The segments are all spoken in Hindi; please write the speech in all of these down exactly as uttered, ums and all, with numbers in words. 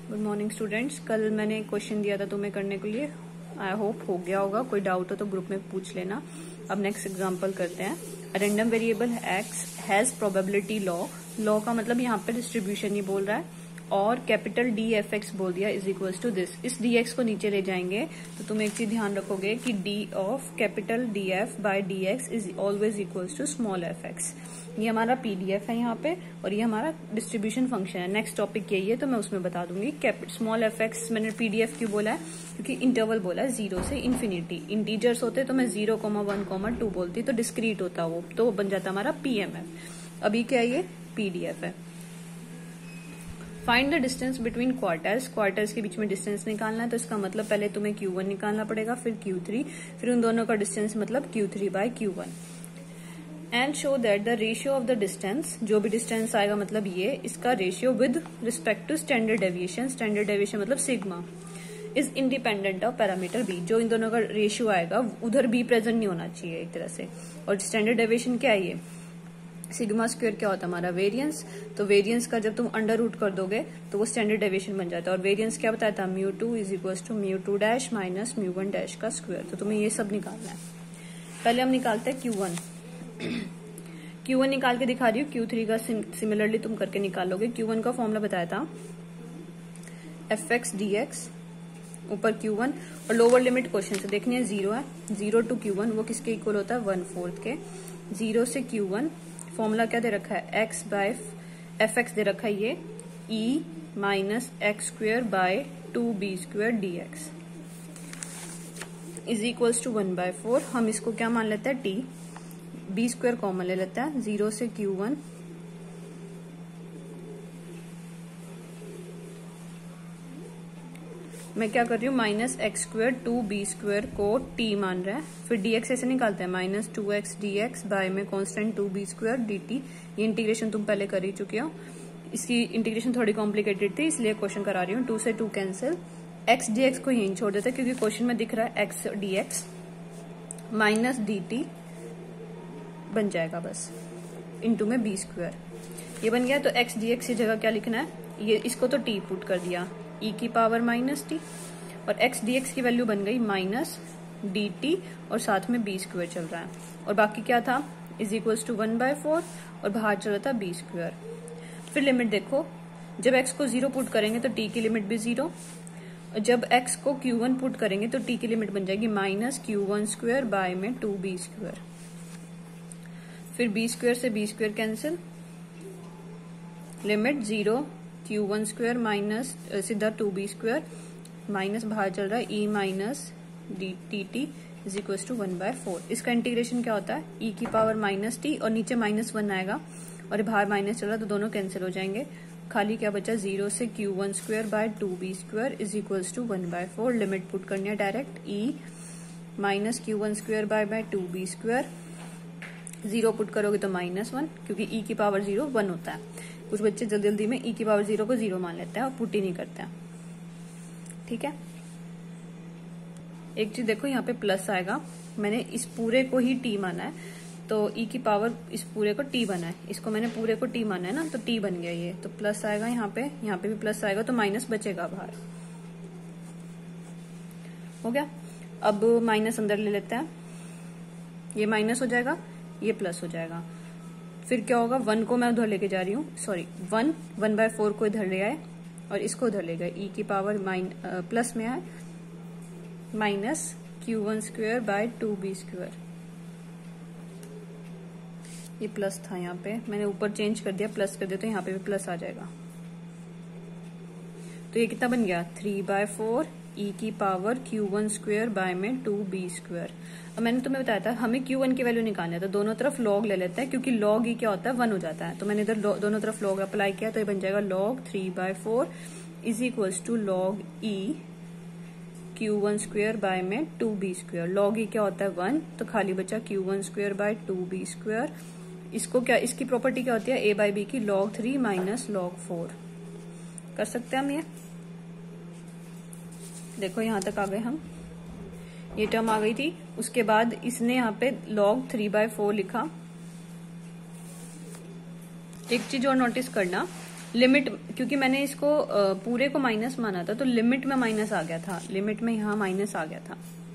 Good morning students. कल मैंने क्वेश्चन दिया था तुम्हें करने के लिए, आई होप हो गया होगा। कोई डाउट हो तो ग्रुप में पूछ लेना। अब नेक्स्ट एग्जांपल करते हैं। Random variable X has probability law. Law का मतलब यहाँ पे डिस्ट्रीब्यूशन ही बोल रहा है, और कैपिटल डी एफ एक्स बोल दिया इज इक्वल टू दिस। इस डी एक्स को नीचे ले जाएंगे तो तुम एक चीज ध्यान रखोगे कि D of capital D F by D x is always equal to small F X. ये हमारा पीडीएफ है यहाँ पे, और ये हमारा डिस्ट्रीब्यूशन फंक्शन है। नेक्स्ट टॉपिक यही है तो मैं उसमें बता दूंगी। स्मॉल एफ एक्स मैंने पीडीएफ क्यों बोला है, क्योंकि इंटरवल बोला है जीरो से इन्फिनिटी। इंटीजर्स होते तो मैं zero comma one comma two बोलती तो डिस्क्रीट होता वो, तो वो बन जाता हमारा पीएमएफ। अभी क्या ये पीडीएफ है। Find the distance between quarters. Quarters के बीच में डिस्टेंस निकालना है, तो इसका मतलब पहले तुम्हें क्यू वन निकालना पड़ेगा, फिर क्यू थ्री, फिर उन दोनों का डिस्टेंस मतलब Q three by Q one. And show that the ratio of the distance, जो भी डिस्टेंस आएगा मतलब ये, इसका ratio with respect to standard deviation, standard deviation मतलब sigma, is independent of parameter B. जो इन दोनों का रेशियो आएगा उधर बी प्रेजेंट नहीं होना चाहिए एक तरह से। और स्टैंडर्ड डेविएशन क्या है, ये सिग्मा स्क्वायर क्या होता है हमारा वेरिएंस। तो वेरिएंस का जब तुम अंडर रूट कर दोगे तो वो स्टैंडर्ड डेविएशन बन जाता है। और वेरिएंस क्या बताया था, mu two is equal to mu two dash minus mu one dash का स्क्वायर। तो तुम्हें ये सब निकालना है। पहले हम निकालते हैं क्यू वन। क्यू वन निकाल के दिखा रही हूँ, क्यू थ्री का सिमिलरली तुम करके निकालोगे। क्यू वन का फॉर्मूला बताया था एफ एक्स डी एक्स, ऊपर क्यू वन, और लोअर लिमिट क्वेश्चन से देखनी है जीरो है। जीरो टू क्यू वन वो किसके इक्वल होता है, वन फोर्थ के। जीरो से क्यू वन फॉर्मूला क्या दे रखा है, एक्स बाय एफ एक्स दे रखा है ये E minus x square by two B square D x is equals to one by four. हम इसको क्या मान लेते हैं, टी। बी स्क्वेयर कॉमन ले लेते हैं, जीरो से क्यू वन मैं क्या कर रही हूँ, minus x square two B square को टी मान रहा है। फिर डीएक्स ऐसे निकालते हैं, minus two X D X by में constant two B square D T. ये इंटीग्रेशन तुम पहले कर ही चुके हो। इसकी इंटीग्रेशन थोड़ी कॉम्प्लिकेटेड थी इसलिए क्वेश्चन करा रही हूँ। टू से two cancel, X D X को यहीं छोड़ देते क्योंकि क्वेश्चन में दिख रहा है X D X, minus D T बन जाएगा बस, इंटू में बी स्क्वेयर। ये बन गया। तो एक्स डी एक्स की जगह क्या लिखना है, ये इसको तो टी पुट कर दिया, ई की पावर माइनस टी, और एक्स डी एक्स की वैल्यू बन गई माइनस डी टी, और साथ में बी स्क्वेयर चल रहा है। और बाकी क्या था, is equals to one by four, और बाहर चल रहा था बी स्क्वेयर। फिर लिमिट देखो, जब एक्स को जीरो पुट करेंगे तो टी की लिमिट भी जीरो, और जब एक्स को क्यू वन पुट करेंगे तो टी की लिमिट बन जाएगी minus Q one square by में टू बी स्क्वेयर। फिर बी स्क्वेयर से b square cancel, limit zero Q one square minus सीधा टू बी स्क्वेयर, माइनस बाहर चल रहा है e minus D t t is equal to one by four. इसका इंटीग्रेशन क्या होता है, ई की पावर माइनस टी, और नीचे माइनस वन आएगा और बाहर माइनस चल रहा है तो दोनों कैंसिल हो जाएंगे। खाली क्या बचा, जीरो से Q one square by two B square is equal to one by four. Limit put करनी है direct, e minus Q one square by by two B square. Zero put करोगे तो माइनस वन, क्योंकि ई की पावर जीरो वन होता है। कुछ बच्चे जल्दी जल्दी में ई की पावर जीरो को जीरो मान लेते हैं और पुट ही नहीं करते हैं। ठीक है, एक चीज देखो यहाँ पे प्लस आएगा, मैंने इस पूरे को ही टी माना है, तो ई की पावर इस पूरे को टी बना है, इसको मैंने पूरे को टी माना है ना, तो टी बन गया ये। तो प्लस आएगा यहाँ पे, यहाँ पे भी प्लस आएगा, तो माइनस बचेगा बाहर। हो गया। अब माइनस अंदर ले लेते हैं, ये माइनस हो जाएगा, ये प्लस हो जाएगा। फिर क्या होगा, वन को मैं उधर लेके जा रही हूँ, sorry one one by four को इधर ले आए और इसको उधर ले गए, ई की पावर माइन प्लस में आए minus Q one square by two B square. ये प्लस था, यहाँ पे मैंने ऊपर चेंज कर दिया, प्लस कर दिया, तो यहाँ पे भी प्लस आ जाएगा। तो ये कितना बन गया, थ्री बाय फोर ई की power Q one square by में टू बी स्क्वेयर। अब मैंने तुम्हें बताया था हमें क्यू वन की वैल्यू निकालना है, तो दोनों तरफ लॉग ले लेते हैं, क्योंकि लॉग ई क्या होता है, वन हो जाता है। तो मैंने इधर दोनों तरफ लॉग अप्लाई किया, तो ये बन जाएगा log three by four is equals to log e Q one square by में two B square. Log e क्या होता है, वन, तो खाली बचा Q one square by two B square. इसको क्या, इसकी प्रॉपर्टी क्या होती है, ए बाय बी की, log three minus log four. कर सकते हैं हम ये। देखो यहां तक आ गए हम, ये टर्म आ गई थी। उसके बाद इसने यहाँ पे लॉग थ्री बाय फोर लिखा। एक चीज और नोटिस करना, लिमिट, क्योंकि मैंने इसको पूरे को माइनस माना था तो लिमिट में माइनस आ गया था, लिमिट में यहाँ माइनस आ गया था,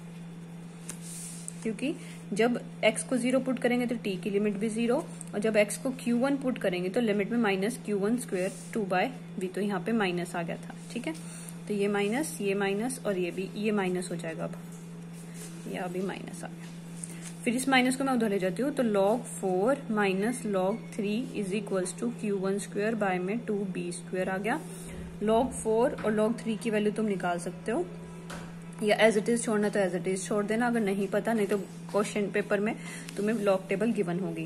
क्योंकि जब x को जीरो पुट करेंगे तो t की लिमिट भी जीरो, और जब x को क्यू वन पुट करेंगे तो लिमिट में minus Q one square two by v, तो यहाँ पे माइनस आ गया था। ठीक है, तो ये माइनस, ये माइनस और ये भी, ये माइनस हो जाएगा, अब ये अभी माइनस आ गया। फिर इस माइनस को मैं उधर ले जाती हूँ, तो log four minus log three is equals to Q one square by में टू बी स्क्वेयर आ गया। लॉग फोर और लॉग थ्री की वैल्यू तुम निकाल सकते हो, या एज इट इज छोड़ना तो एज इट इज छोड़ देना, अगर नहीं पता, नहीं तो क्वेश्चन पेपर में तुम्हें लॉग टेबल गिवन होगी।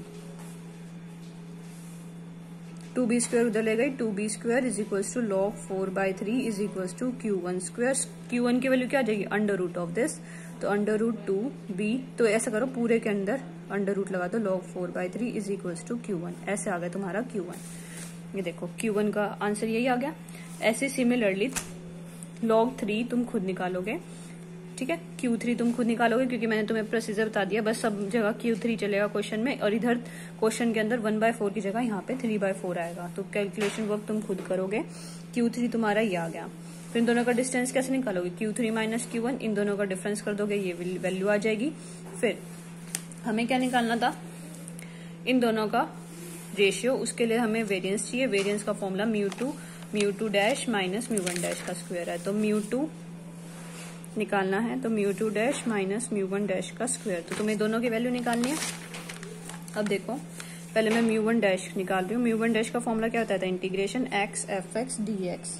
टू बी स्क्वेयर उधर ले गई, two B square is equals to log four by three is equals to Q one square, Q one की वैल्यू क्या आ जाएगी, अंडर रूट ऑफ दिस, तो अंडर रूट टू बी, तो ऐसा करो पूरे के अंदर अंडर रूट लगा दो, log four by three is equals to Q one, ऐसे आ गया तुम्हारा क्यू वन। ये देखो क्यू वन का आंसर यही आ गया। ऐसे सिमिलरली लॉग थ्री तुम खुद निकालोगे, ठीक है, क्यू थ्री तुम खुद निकालोगे, क्योंकि मैंने तुम्हें प्रोसीजर बता दिया, बस सब जगह क्यू थ्री चलेगा क्वेश्चन में, और इधर क्वेश्चन के अंदर वन बाय फोर की जगह यहाँ पे थ्री बाय फोर आएगा, तो कैलकुलेशन वर्क तुम खुद करोगे। क्यू थ्री तुम्हारा ये आ गया। फिर इन दोनों का डिस्टेंस कैसे निकालोगे, Q three minus Q one, इन दोनों का डिफरेंस कर दोगे, ये वैल्यू आ जाएगी। फिर हमें क्या निकालना था, इन दोनों का रेशियो, उसके लिए हमें वेरियंस चाहिए। वेरियंस का formula mu two mu two dash minus mu one dash का स्क्वायर है, तो म्यू टू निकालना है, तो mu two dash minus mu one dash का स्क्वायर, तो तुम्हें दोनों की वैल्यू निकालनी है। अब देखो पहले मैं म्यू वन डैश निकाल रही हूँ। म्यू वन डैश का फॉर्मूला क्या होता था, integration x f x D x,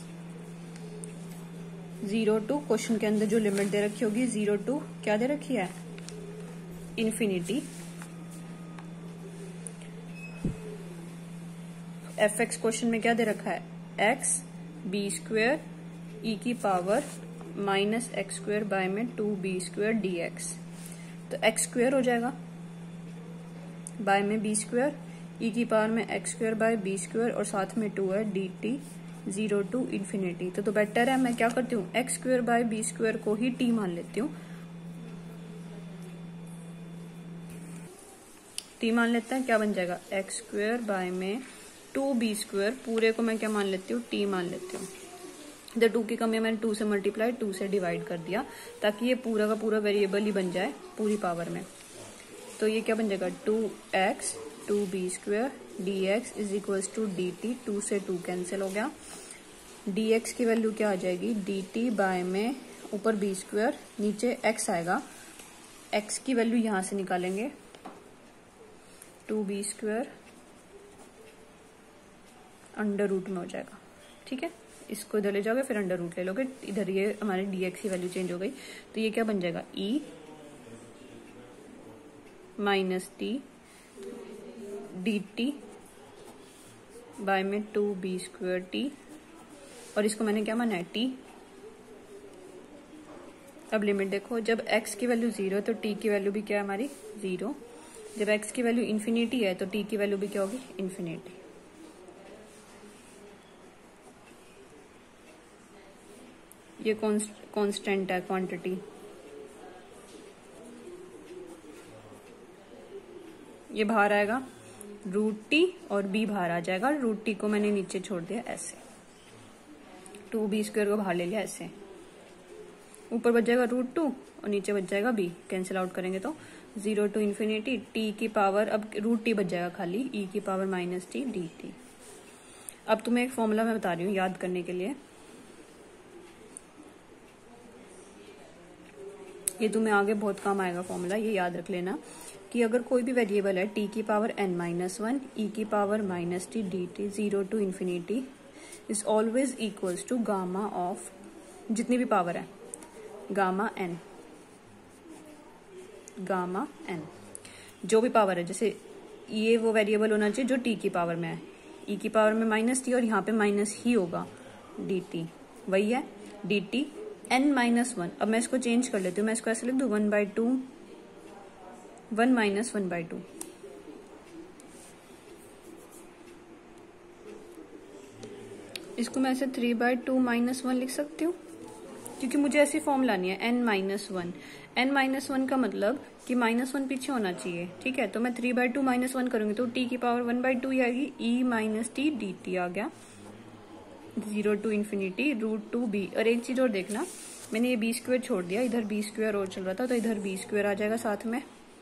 zero two, question के अंदर जो लिमिट दे रखी होगी जीरो टू क्या दे रखी है, इन्फिनिटी, एफ एक्स क्वेश्चन में क्या दे रखा है, एक्स बी स्क्वेयर ई की power minus x square by में two B square D x, तो एक्स स्क्वेयर हो जाएगा बाय में बी स्क्वेयर, ई की पावर में x square by b square, और साथ में टू है d t zero to infinity. तो, तो बेटर है मैं क्या करती हूँ, x square by b square को ही टी मान लेती हूँ, टी मान लेते हैं, क्या बन जाएगा, एक्स स्क्वेयर बाय में टू बी स्क्वेयर, पूरे को मैं क्या मान लेती हूँ, टी मान लेती हूँ। इधर टू की कमी मैंने टू से मल्टीप्लाई, टू से डिवाइड कर दिया, ताकि ये पूरा का पूरा वेरिएबल ही बन जाए पूरी पावर में। तो ये क्या बन जाएगा, two x two B square D x is equals to d t, two से टू कैंसिल हो गया, डी एक्स की वैल्यू क्या आ जाएगी, डी टी बाय में ऊपर बी स्क्वेयर, नीचे एक्स आएगा, एक्स की वैल्यू यहां से निकालेंगे, two B square under root में हो जाएगा। ठीक है, इसको इधर ले जाओगे, फिर अंडर रूट ले लोगे, इधर ये हमारे dx की वैल्यू चेंज हो गई, तो ये क्या बन जाएगा, e minus t d t by में टू बी स्क्वेयर टी, और इसको मैंने क्या माना है, t। अब लिमिट देखो, जब x की वैल्यू जीरो तो t की वैल्यू भी क्या है हमारी, जीरो, जब x की वैल्यू इन्फिनिटी है तो t की वैल्यू भी क्या होगी, इन्फिनिटी। ये कांस्टेंट है क्वांटिटी, ये बाहर आएगा रूट टी और b बाहर आ जाएगा, रूट टी को मैंने नीचे छोड़ दिया ऐसे, टू बी स्क्वायर को बाहर ले लिया ऐसे, ऊपर बच जाएगा रूट टू और नीचे बच जाएगा b, कैंसिल आउट करेंगे तो जीरो टू इन्फिनिटी, t की पावर, अब रूट टी बच जाएगा खाली, e की power minus t d t. अब तुम्हें एक फॉर्मूला मैं बता रही हूँ याद करने के लिए, ये तुम्हें आगे बहुत काम आएगा फॉर्मूला, ये याद रख लेना कि अगर कोई भी वेरिएबल है t की power n minus one, e की power minus t d t, zero to infinity is always equals to gamma of, जितनी भी पावर है, गामा n, गामा n, जो भी पावर है, जैसे ये वो वेरिएबल होना चाहिए जो t की पावर में है, e की पावर में माइनस टी और यहाँ पे माइनस ही होगा, डी टी वही है, d t n minus one. अब मैं इसको चेंज कर लेती हूँ, मैं इसको ऐसे लिख दूँ, one by two, one minus one by two, इसको मैं ऐसे three by two minus one लिख सकती हूँ, क्योंकि मुझे ऐसी फॉर्म लानी है, n minus one, n minus one का मतलब कि माइनस वन पीछे होना चाहिए, ठीक है, तो मैं three by two minus one करूंगी तो टी की पावर वन बाई टू ही आएगी, e minus t d t आ गया, zero to infinity root two b. और एक चीज और देखना, मैंने ये बी स्क्वायर छोड़ दिया, इधर बी स्क्वायर और चल रहा था, तो इधर बी स्क्वायर आ जाएगा साथ में,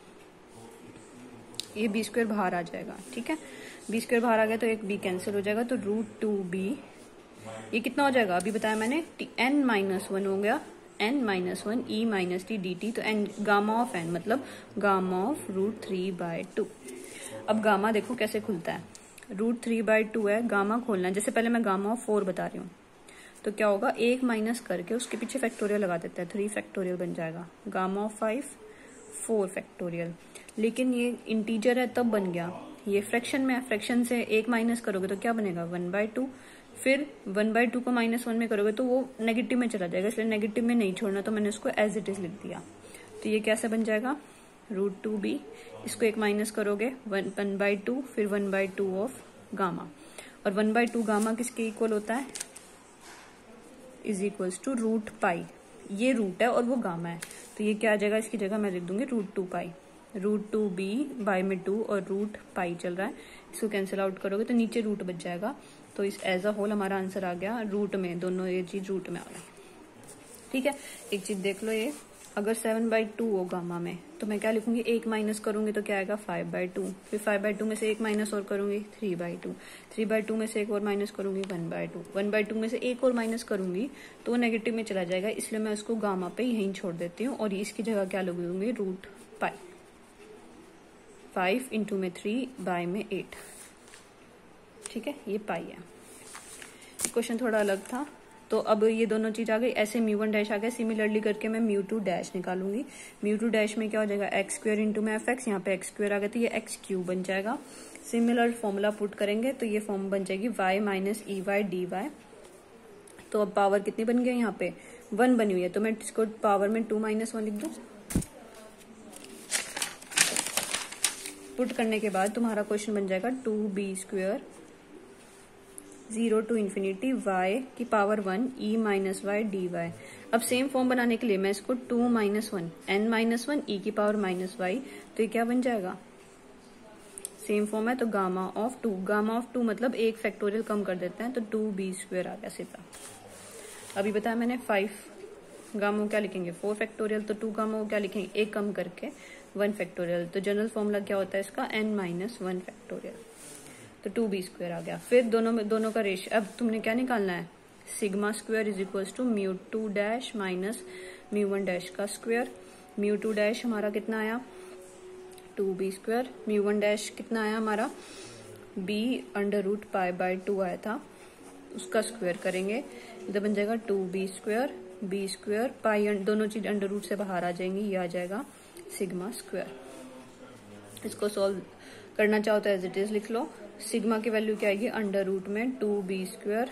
ये बी स्क्वायर बाहर आ जाएगा। ठीक है, बी स्क्वायर बाहर आ गया तो एक बी कैंसिल हो जाएगा, तो रूट टू बी ये कितना हो जाएगा, अभी बताया मैंने, एन माइनस वन हो गया, n minus one e minus t d t. तो एन गामा ऑफ एन मतलब gamma of root three by two. अब गामा देखो कैसे खुलता है, रूट थ्री बाय टू है, गामा खोलना है। जैसे पहले मैं गामा ऑफ फोर बता रही हूँ, तो क्या होगा, एक माइनस करके उसके पीछे फैक्टोरियल लगा देते हैं, थ्री फैक्टोरियल बन जाएगा। Gamma of five four factorial. लेकिन ये इंटीजर है तब बन गया, ये फ्रैक्शन में है, फ्रैक्शन से एक माइनस करोगे तो क्या बनेगा, वन बाय टू। फिर वन बाय टू को माइनस वन में करोगे तो वो नेगेटिव में चला जाएगा, इसलिए नेगेटिव में नहीं छोड़ना, तो मैंने उसको एज इट इज लिख दिया। तो ये कैसे बन जाएगा, रूट टू बी, इसको एक माइनस करोगे वन वन बाई टू, फिर one by two of gamma. और वन बाई टू गामा किसके इक्वल होता है, is equals to root pi. ये रूट है और वो गामा है, तो ये क्या आ जाएगा, इसकी जगह मैं लिख दूंगी root two pi. Root two b by में टू और रूट पाई चल रहा है, इसको कैंसिल आउट करोगे तो नीचे रूट बच जाएगा। तो इस एज अ होल हमारा आंसर आ गया रूट में, दोनों ये चीज रूट में आ गई। ठीक है, एक चीज देख लो, ये अगर सेवन बाई टू हो गामा में तो मैं क्या लिखूंगी, एक माइनस करूंगी तो क्या आएगा, फाइव बाई टू। फिर फाइव बाई टू में से एक माइनस और करूंगी, three by two. Three by two में से एक और माइनस करूंगी, one by two. One by two में से एक और माइनस करूंगी तो वो नेगेटिव में चला जाएगा, इसलिए मैं उसको गामा पे यहीं छोड़ देती हूँ और इसकी जगह क्या लगूंगी, रूट पाई। फाइव इंटू में थ्री बाय में एट। ठीक है, ये पाई है। क्वेश्चन थोड़ा अलग था, तो अब ये दोनों चीज आ गई। ऐसे म्यू वन डैश आ गया, सिमिलरली करके मैं म्यू टू डैश निकालूंगी। म्यू टू डैश में क्या हो जाएगा, एक्स स्क्वायर इंटू में एफ एक्स, यहाँ पे एक्स स्क्वायर आ गया तो ये एक्स क्यूब बन जाएगा। सिमिलर फॉर्मूला पुट करेंगे तो ये फॉर्म बन जाएगी y minus e y d y. तो अब पावर कितनी बन गई, यहाँ पे वन बनी हुई है, तो मैं इसको पावर में टू माइनस वन लिख दूं। पुट करने के बाद तुम्हारा क्वेश्चन बन जाएगा two b square zero to infinity y की power one e minus y d y. अब सेम फॉर्म बनाने के लिए मैं इसको two minus one n minus one e की पावर माइनस वाई, तो ये क्या बन जाएगा, सेम फॉर्म है तो gamma of two. Gamma of two मतलब एक फैक्टोरियल कम कर देते हैं, तो टू बी स्क्वायर आ गया सीधा। अभी बताया मैंने फाइव गामा को क्या लिखेंगे, फोर फैक्टोरियल, तो टू गामा को क्या लिखेंगे, एक कम करके वन फैक्टोरियल। तो जनरल फॉर्मूला क्या होता है इसका, एन माइनस वन फैक्टोरियल, तो टू बी स्क्वायर आ गया। फिर दोनों में दोनों का रेशियो अब तुमने क्या निकालना है, sigma square is equals to mu two dash minus mu one dash का स्क्वायर। म्यू टू डैश हमारा कितना आया, two b square. Mu one dash कितना आया हमारा, b under root pi by two आया था, उसका स्क्वायर करेंगे, इधर बन जाएगा two b square b square pi, दोनों चीज अंडर रूट से बाहर आ जाएंगी, ये आ जाएगा सिग्मा स्क्वायर। इसको सॉल्व करना चाहो तो एज इट इज लिख लो। सिग्मा की वैल्यू क्या आएगी, अंडर रूट में two b square,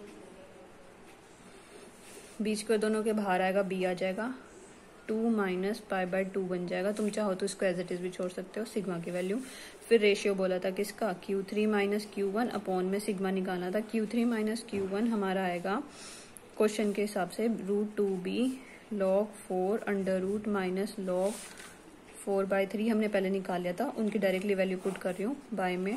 b square दोनों के बाहर आएगा, बी आ जाएगा, two minus pi by two बन जाएगा। तुम चाहो तो इसको एज इट इज भी छोड़ सकते हो, सिग्मा की वैल्यू। फिर रेशियो बोला था किसका, Q three minus Q one upon में सिग्मा निकालना था। Q three minus Q one हमारा आएगा क्वेश्चन के हिसाब से root two b log four under root minus log four by three हमने पहले निकाल लिया था, उनकी डायरेक्टली वैल्यू पुट कर रही हूँ, बाय में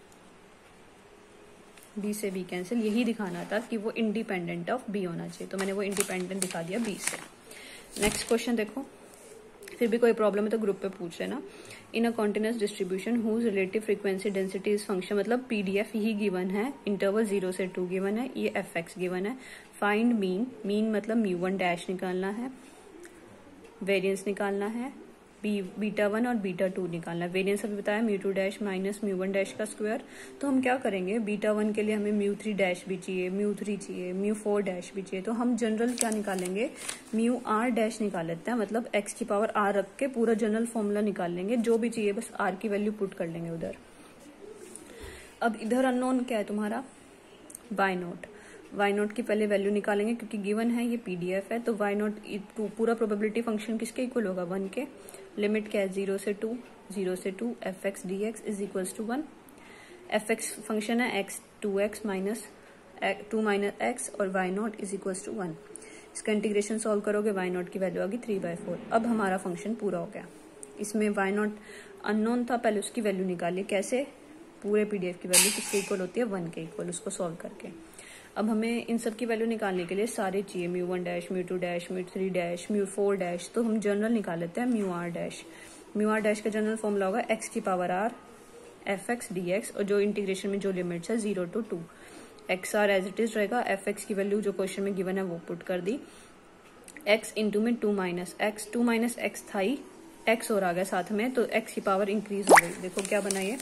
बी से बी कैंसिल। यही दिखाना था कि वो इंडिपेंडेंट ऑफ बी होना चाहिए, तो मैंने वो इंडिपेंडेंट दिखा दिया बी से। नेक्स्ट क्वेश्चन देखो, फिर भी कोई प्रॉब्लम है तो ग्रुप पे पूछ लेना। In a continuous distribution whose relative frequency density is function, मतलब पीडीएफ ही गिवन है, इंटरवल जीरो से टू गिवन है, ये एफ एक्स गिवन है। फाइंड मीन, मीन मतलब म्यू वन डैश निकालना है, वेरिएंस निकालना है, बी बीटा वन और बीटा टू निकालना है। वेरिएंस अभी बताया mu two dash minus mu one dash का स्क्वायर, तो हम क्या करेंगे, बीटा वन के लिए हमें म्यू थ्री डैश भी चाहिए, म्यू थ्री चाहिए, म्यू फोर डैश भी चाहिए, तो हम जनरल क्या निकालेंगे, म्यू आर डैश निकाल लेते हैं, मतलब एक्स की पावर आर रख के पूरा जनरल फॉर्मूला निकाल लेंगे, जो भी चाहिए बस आर की वैल्यू पुट कर लेंगे उधर। अब इधर अननोन क्या है तुम्हारा, वाई नोट। वाई नोट की पहले वैल्यू निकालेंगे क्योंकि गिवन है, ये पीडीएफ है, तो वाई नोट पूरा प्रोबेबिलिटी फंक्शन किसके इक्वल होगा, वन के। लिमिट क्या है, जीरो से टू, जीरो से two f x D x is equals to one. F x function है x two x minus two minus x और y naught is equals to one. इसका इंटीग्रेशन सॉल्व करोगे, वाई नोट की वैल्यू आ गई थ्री बाय फोर। अब हमारा फंक्शन पूरा हो गया। इसमें वाई नोट अननोन था, पहले उसकी वैल्यू निकालिए, कैसे, पूरे पीडीएफ की वैल्यू किसके इक्वल होती है, वन के इक्वल, उसको सॉल्व करके। अब हमें इन सब की वैल्यू निकालने के लिए सारे चाहिए, mu one dash, mu two dash, mu three dash, mu four dash. तो हम जनरल निकाल लेते हैं mu r dash. Mu r dash का जनरल फॉर्मूला होगा एक्स की power r f x D x, और जो इंटीग्रेशन में जो लिमिट्स है zero to two, x r as it is रहेगा, एफ एक्स की वैल्यू जो क्वेश्चन में गिवन है वो पुट कर दी, एक्स इंटू में two minus x, two minus x था ही, एक्स और आ गया साथ में, तो एक्स की पावर इंक्रीज हो गई। देखो क्या बना ये,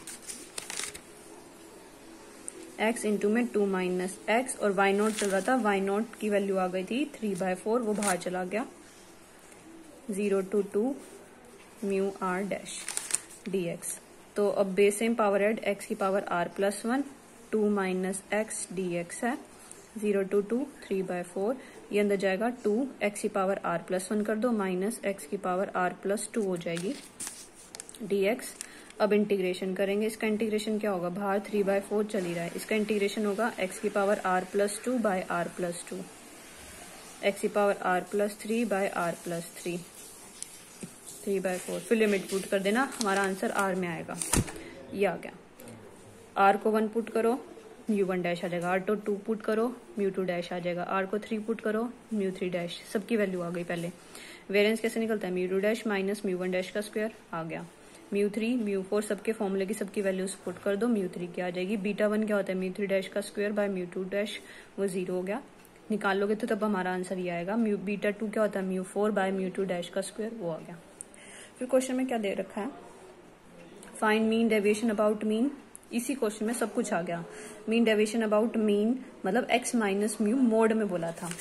एक्स इंटू में टू माइनस एक्स, और वाई नॉट चल रहा था, वाई नॉट की वैल्यू आ गई थी थ्री बाय फोर, वो बाहर चला गया, zero to two mu r dash d x. तो अब base same power add, x की power r plus one, two minus x D x है, zero to two three by four, ये अंदर जाएगा टू, एक्स की पावर आर प्लस वन कर दो, माइनस एक्स की पावर आर प्लस टू हो जाएगी डी एक्स। अब इंटीग्रेशन करेंगे, इसका इंटीग्रेशन क्या होगा, बाहर थ्री बाय फोर चल ही रहा है, इसका इंटीग्रेशन होगा एक्स की power r plus two by r plus two, x की power r plus three by r plus three, three by four, फिर लिमिट पुट कर देना, हमारा आंसर आर में आएगा। ये आ गया, आर को वन पुट करो, म्यू वन डैश आ जाएगा, आर तो टू पुट करो, म्यू टू डैश आ जाएगा, आर को थ्री पुट करो, म्यू थ्री डैश, सबकी वैल्यू आ गई। पहले वेरिएंस कैसे निकलता है, mu two dash minus mu one dash का स्क्वायर आ गया, म्यू थ्री म्यू फोर सबके फॉर्मूले की सबकी वैल्यूज पुट कर दो, म्यू थ्री की आ जाएगी, बीटा वन क्या होता है, म्यू थ्री डैश का square by mu two dash, वो जीरो हो गया, निकाल लोगे तो तब हमारा आंसर ये आएगा। म्यू बीटा टू क्या होता है, mu four by mu two dash का स्क्वायर, वो आ गया। फिर क्वेश्चन में क्या दे रखा है, find mean deviation about mean, इसी क्वेश्चन में सब कुछ आ गया। मीन डेविएशन अबाउट मीन मतलब एक्स माइनस म्यू मोड में बोला था,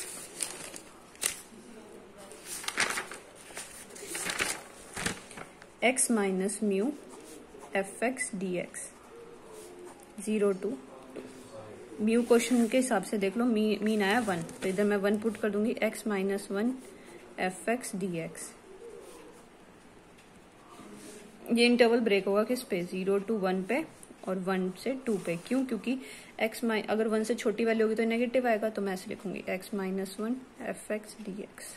x minus mu f x D x, zero to mu question के हिसाब से देख लो, मी, मीन आया वन, तो इधर मैं वन पुट कर दूंगी, x minus one f x D x. ये इंटरवल ब्रेक होगा किस पे, जीरो टू वन पे और वन से टू पे, क्यों, क्योंकि x माइ अगर वन से छोटी वैल्यू होगी तो नेगेटिव आएगा, तो मैं ऐसे लिखूंगी x minus one f x D x.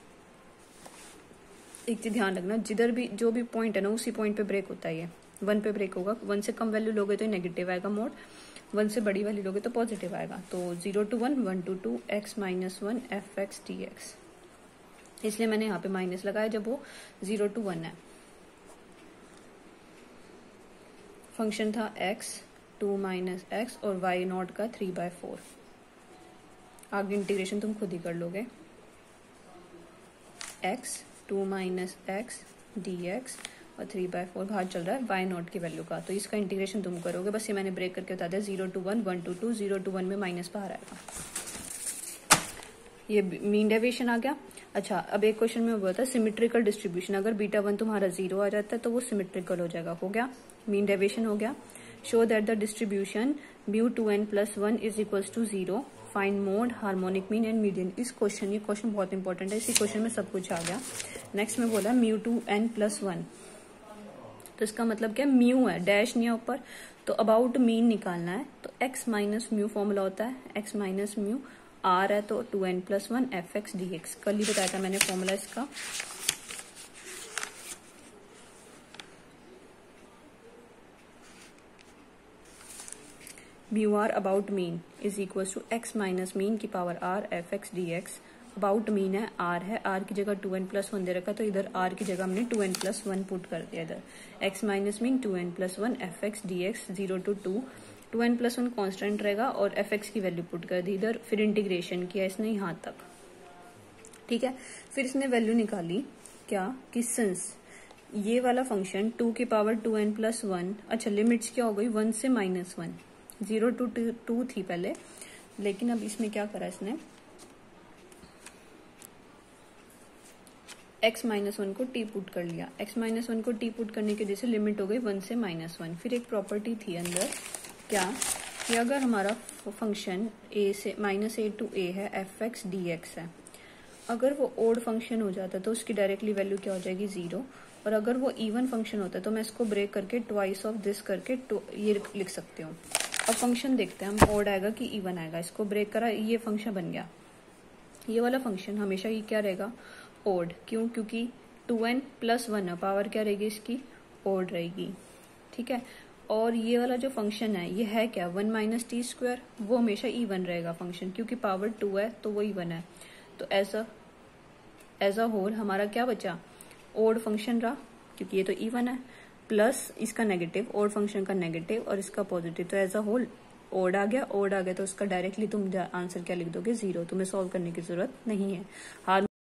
एक चीज ध्यान रखना, जिधर भी जो भी पॉइंट है ना उसी पॉइंट पे ब्रेक होता है, ये वन पे ब्रेक होगा, वन से कम वैल्यू लोगे तो नेगेटिव आएगा मोड, वन से बड़ी वैल्यू लोगे तो पॉजिटिव आएगा। तो zero to one, one to two, x minus one f x D x, इसलिए मैंने यहाँ पे माइनस लगाया जब वो जीरो टू वन है। फंक्शन था x टू माइनस एक्स और y नॉट का थ्री बाय फोर, आगे इंटीग्रेशन तुम खुद ही कर लोगे, x two minus x D x और थ्री बाय फोर बाहर चल रहा है y नॉट की वैल्यू का, तो इसका इंटीग्रेशन तुम करोगे, बस ये मैंने ब्रेक करके बता दिया, zero to one, one to two, zero to one में माइनस बाहर आएगा, ये मीन डेविएशन आ गया। अच्छा, अब एक क्वेश्चन में हुआ था सिमेट्रिकल डिस्ट्रीब्यूशन, अगर बीटा वन तुम्हारा जीरो आ जाता है तो वो सिमेट्रिकल हो जाएगा, हो गया, मीन डेविएशन हो गया। Show that the distribution mu two n plus one is equals to zero, find mode, harmonic mean and median. इस क्वेश्चन ये क्वेश्चन बहुत इंपॉर्टेंट है, इसी क्वेश्चन में सब कुछ आ गया। नेक्स्ट में बोला mu two n plus one, तो इसका मतलब क्या, म्यू है, डैश नहीं है ऊपर, तो अबाउट मीन निकालना है, तो एक्स माइनस म्यू फॉर्मूला होता है, एक्स माइनस म्यू, आर है तो two n plus one f x D x, कल ही बताया था मैंने फॉर्मूला इसका। Mu r about mean is equal to x minus mean की power r f x D x, about mean है, आर है, आर की जगह टू एन प्लस वन दे रखा, तो इधर आर की जगह हमने two n plus one put कर दिया, इधर x minus mean two n plus one f x D x, zero to two, two n plus one constant रहेगा और एफ एक्स की वैल्यू पुट कर दी इधर, फिर इंटीग्रेशन किया इसने यहाँ तक, ठीक है। फिर इसने वैल्यू निकाली क्या, कि सिंस ये वाला फंक्शन टू की power two n plus one, अच्छा लिमिट्स क्या हो गई, वन से minus one, zero to two थी पहले, लेकिन अब इसमें क्या करा इसने, x माइनस वन को t पुट कर लिया, x माइनस वन को t पुट करने की वजह से लिमिट हो गई वन से माइनस वन। फिर एक प्रॉपर्टी थी अंदर क्या, कि अगर हमारा फंक्शन a से माइनस ए टू ए है, एफ एक्स डी एक्स है, अगर वो ओड फंक्शन हो जाता तो उसकी डायरेक्टली वैल्यू क्या हो जाएगी, जीरो, और अगर वो इवन फंक्शन होता तो मैं इसको ब्रेक करके ट्वाइस ऑफ दिस करके ये लिख सकती हूँ। अब फंक्शन देखते हैं हम, ओड आएगा कि इवन आएगा, इसको ब्रेक करा, ये फंक्शन बन गया, ये वाला फंक्शन हमेशा ये क्या रहेगा, ओड, क्यों, क्योंकि टू एन प्लस वन है, पावर क्या रहेगी इसकी, ओड रहेगी, ठीक है। और ये वाला जो फंक्शन है ये है क्या, वन माइनस टी स्क्वायर, वो हमेशा इवन रहेगा फंक्शन, क्योंकि पावर टू है तो वो इवन है। तो ऐसा एज अ होल हमारा क्या बचा, ओड फंक्शन रहा, क्योंकि ये तो इवन है, प्लस इसका नेगेटिव, ओड फंक्शन का नेगेटिव और इसका पॉजिटिव, तो एज अ होल ओड आ गया। ओड आ गया तो उसका डायरेक्टली तुम आंसर क्या लिख दोगे, जीरो। तुम्हें सॉल्व करने की जरूरत नहीं है।